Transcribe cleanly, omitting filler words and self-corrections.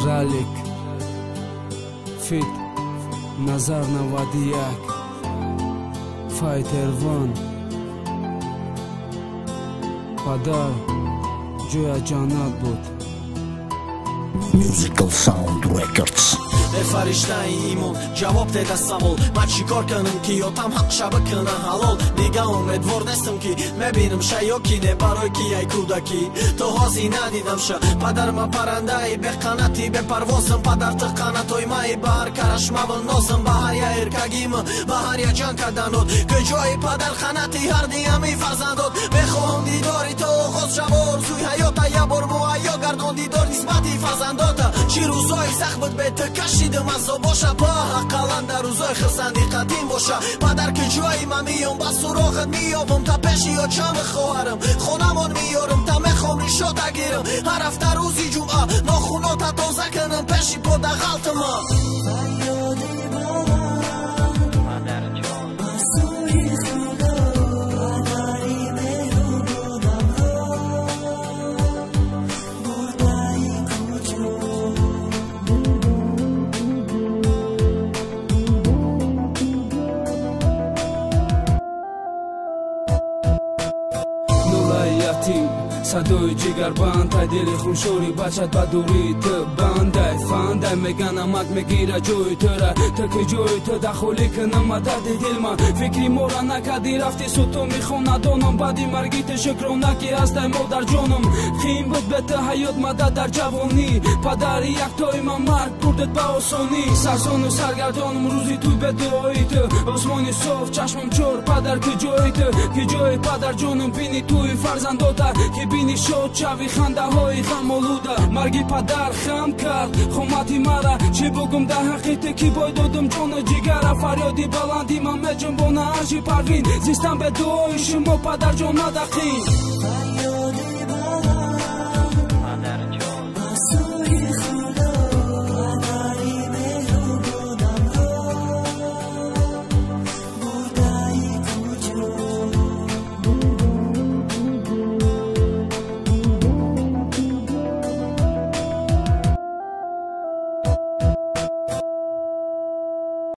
Ралик Фит Назар 91 Fighter One Падар ҷоя ҷаннат буд Musical Sound Records фариштаи имон ҷавоб деда савол ман чӣ кор кунам ки ётам ҳақ шаба куна ҳалол дига умедвор нестам ки мебинам ша ё ки не барои ки ай кӯдаки то ҳози надидам ша падар ма паррандаи беқанати бепарвозам падар ты қанатои маи ба ҳар карашмавл нозам ба ҳар я эркагима ба ҳар я ҷанг карданот куҷои падар қанати ҳардиями фарзандот мехоҳам дидори то оғоз шава орзуи ҳаёта я бор муайё гардон дидор нисбати фарзандота чӣ рӯзои сахт буд бе ту кашидам азо боша по ҳаққалан дар рӯзои хирсанди қадим боша падар куҷои ман миём ба сурохат миёбам та пеши ёчами хоҳарам хонамон миёрам та мехом ришота гирам ҳар ҳафта рӯзи ҷумъа нохунота тоза кунам пеши пода ғалтама садои ҷигарбанд тай дили хуншори бачат ба дурии ту бандай фандай меган амак мегира ҷои тура ту ки ҷои ту дахолӣ кунама дарди дил ман фикри мора накарди рафти сутуми хонадонам баъди марги ту шукрона ки ҳастай модар ҷонам қиин буд бе ту ҳаёт мадад дар ҷавонӣ падари яктои ман марг бурдед ба осонӣ сарсону саргардонам рӯзи ту бе дуои ту осмони соф чашмам чор падар ки ҷои ту ки ҷои падар ҷонам бини туи фарзандота ки бини шод шави хандаҳои ғамолуда марги падар хам кард хомати мара чӣ бугум дар ҳаққи ту ки бой додам ҷону ҷигара фарёди баланди ман меҷунбона арши парвин зистам бе дуои шумо падарҷон надақин